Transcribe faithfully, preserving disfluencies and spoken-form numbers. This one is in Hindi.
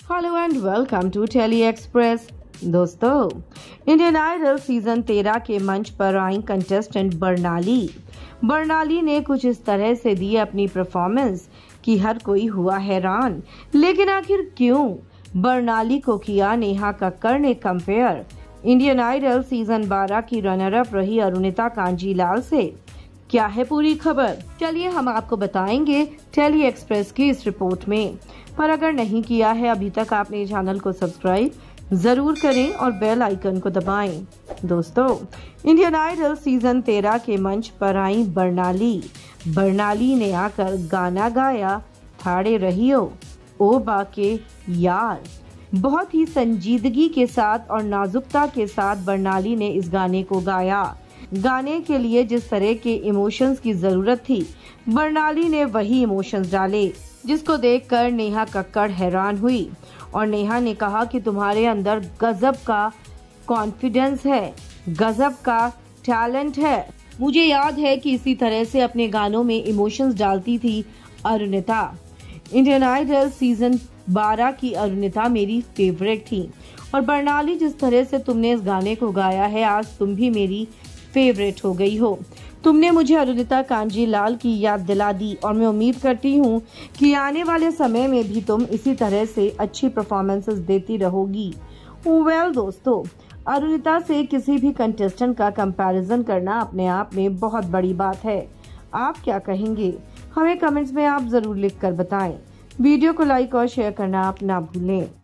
Hello and welcome to Tele Express. दोस्तों, इंडियन आइडल सीजन तेरह के मंच पर आई कंटेस्टेंट बर्नाली बर्नाली ने कुछ इस तरह से दी अपनी परफॉर्मेंस कि हर कोई हुआ हैरान। लेकिन आखिर क्यों बर्नाली को किया नेहा कक्कड़ ने कंपेयर इंडियन आइडल सीजन बारह की रनर अप रही अरुणिता कांजीलाल से? क्या है पूरी खबर, चलिए हम आपको बताएंगे टेली एक्सप्रेस की इस रिपोर्ट में। पर अगर नहीं किया है अभी तक आपने चैनल को सब्सक्राइब जरूर करें और बेल आइकन को दबाएं। दोस्तों, इंडियन आइडल सीजन तेरह के मंच पर आई बर्नाली बर्नाली ने आकर गाना गाया थाड़े रहियो ओ बाके यार। बहुत ही संजीदगी के साथ और नाजुकता के साथ बर्नाली ने इस गाने को गाया। गाने के लिए जिस तरह के इमोशंस की जरूरत थी, बर्नाली ने वही इमोशंस डाले, जिसको देखकर नेहा कक्कड़ हैरान हुई। और नेहा ने कहा कि तुम्हारे अंदर गजब का कॉन्फिडेंस है, गजब का टैलेंट है। मुझे याद है कि इसी तरह से अपने गानों में इमोशंस डालती थी अरुणिता। इंडियन आइडल सीजन बारह की अरुणिता मेरी फेवरेट थी और बर्नाली जिस तरह से तुमने इस गाने को गाया है, आज तुम भी मेरी फेवरेट हो गई हो। तुमने मुझे अरुणिता कांजीलाल की याद दिला दी और मैं उम्मीद करती हूँ कि आने वाले समय में भी तुम इसी तरह से अच्छी परफॉर्मेंसेस देती रहोगी। वेल दोस्तों, अरुणिता से किसी भी कंटेस्टेंट का कंपैरिजन करना अपने आप में बहुत बड़ी बात है। आप क्या कहेंगे, हमें कमेंट्स में आप जरूर लिख कर बताएं। वीडियो को लाइक और शेयर करना आप ना भूलें।